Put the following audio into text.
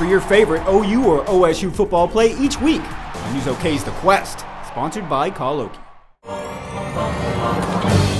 for your favorite OU or OSU football play each week on News OK's The Quest, sponsored by Call Okie.